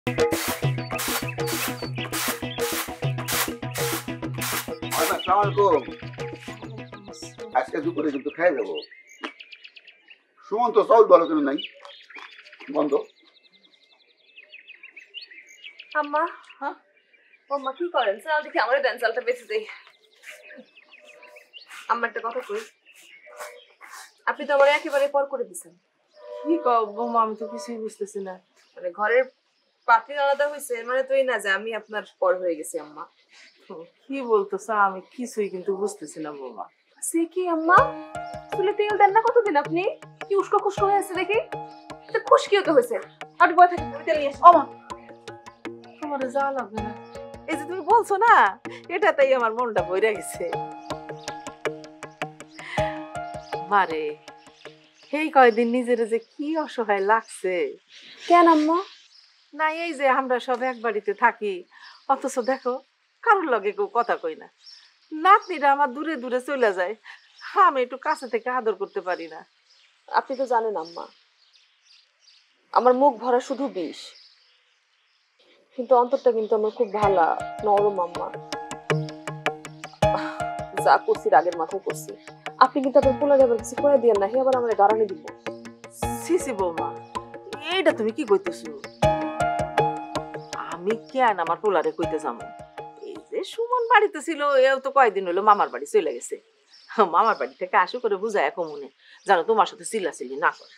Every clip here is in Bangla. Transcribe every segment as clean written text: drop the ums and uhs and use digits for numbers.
আজকে দুপুরে কিন্তু খেয়ে যাবো। সুমন তো চাউল ভালো করে নাই, বন্ধ। আম্মা, হ্যাঁ আম্মা কি করেন? চাল দেখি আমারে দেন, চালটা বেঁচে দেই। আম্মা একটা কথা কই, আপনি তো আমার একেবারে পর করে দিচ্ছেন। কি কও বৌমা, আমি তো কিছুই বুঝতেছি না। মানে ঘরের পাত্রী আলাদা হয়েছে মানে তুই না যে আমি আপনার পর হয়ে গেছি আম্মা। কি বলতেছ? আমি কিছুই কিন্তু বুঝতেছি না বৌমা। সে কি আম্মা, চুলে তেল দেন না কতদিন আপনি? কি উস্কো খুস্কো হয়ে আছে দেখি, খুশকিও তো হয়েছে। আর বয় থাকে, তুমি তেল নিয়ে আসো। ওমা, তোমার যা লাগবে না, এই যে তুমি বলছো না, এটাতেই আমার মনটা ভরে গেছে। মারে, এই কয়দিন নিজের যে কি অসহায় লাগছে। কেন আম্মা? না এই যে আমরা সব এক বাড়িতে থাকি, অথচ দেখো কারোর লগে কেউ কথা কই না। নাতনিরা আমার দূরে দূরে চলে যায়, আমি একটু কাছে থেকে আদর করতে পারি না। আপনি তো জানেন আম্মা, আমার মুখ ভরা শুধু বিষ, কিন্তু অন্তরটা কিন্তু আমার খুব ভালো নরম আম্মা। যা করছি রাগের মাথায় করছি। আপনি কিন্তু আপনার পোলা যাবার কিছু করে দিয়েন না, হে আবার আমার গারানি দিব। সিসি বৌমা, এইটা তুমি কি কইতেছো? আমি কেন আমার পোলারে কইতে যাবো? এই যে সুমন বাড়িতে ছিল, এও তো কয়দিন হলো মামার বাড়ি চলে গেছে। মামার বাড়ি থেকে আসু করে বুঝায় এখন মনে জানো তোমার সাথে চিল্লাচিল্লি না করে।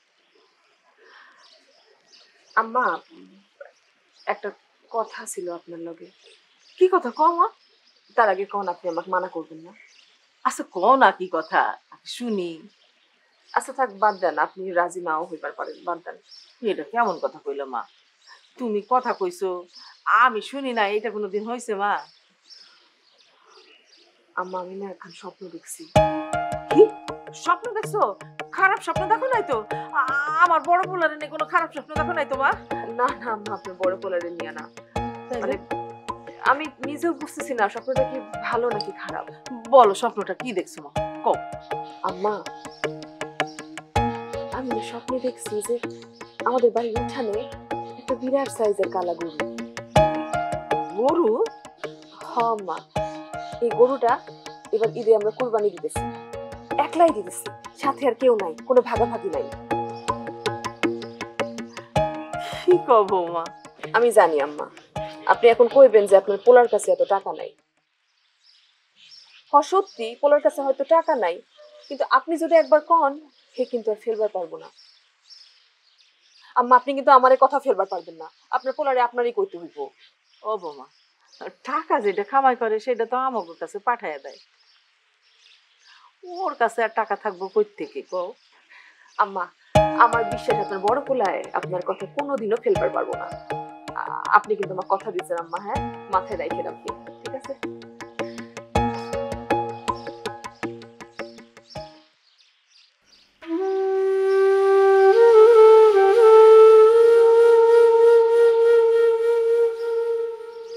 আম্মা, একটা কথা ছিল আপনার লগে। কি কথা কও মা? তার আগে কোন আপনি আমাকে মানা করবেন না? আচ্ছা কও না কি কথা, আমি শুনি। আচ্ছা থাক, বাদ দেন, আপনি রাজি নাও হইবার পারেন, বাদ দেন। এটা কেমন কথা কইলো মা? তুমি কথা কইছো আমি শুনি না, এটা কোনোদিন হয়েছে মা? আম্মা, আমি না এখন স্বপ্ন দেখছি। কি স্বপ্ন দেখছো? খারাপ স্বপ্ন দেখো নাই তো? আমার বড় পোলারে নিয়ে কোনো খারাপ স্বপ্ন দেখো নাই তো মা? না না আম্মা, আপনার বড় পোলারে নিয়ে না, মানে আমি নিজেও বুঝতেছি না স্বপ্নটা কি ভালো নাকি খারাপ। বলো স্বপ্নটা কি দেখছো মা, কও। আম্মা, আমি না স্বপ্নে দেখছি যে আমাদের বাড়ির উঠানে একটা বিরাট সাইজের কালা গরু। গরু? হ মা, এই গরুটা এবার ঈদে আমরা কুরবানি দিতেছি, একলাই দিতেছি, সাথে আর কেউ নাই, কোনো ভাগাভাগি নাই। কি কও বৌমা? আমি জানি আম্মা, আপনি এখন কইবেন যে আপনার পোলার কাছে এত টাকা নাই। সত্যি পোলার কাছে হয়তো টাকা নাই, কিন্তু আপনি যদি একবার কন, সে কিন্তু আর ফেলবার পারবো না। আম্মা, আপনি কিন্তু আমার কথা ফেলবার পারবেন না, আপনার পোলারে আপনারই কইতে হইব। ও বৌমা, টাকা যেটা কামাই করে সেটা তো আমাকে কাছে পাঠাইয়া দেয়, ওর কাছে আর টাকা থাকবো কই থেকে কও? আম্মা, আমার বিশ্বাস আপনার বড় পোলায় আপনার কথা কোনোদিনও ফেলবার পারবো না। আপনি কিন্তু আমার কথা দিচ্ছেন আম্মা, হ্যাঁ মাথায় রাখেন আপনি, ঠিক আছে?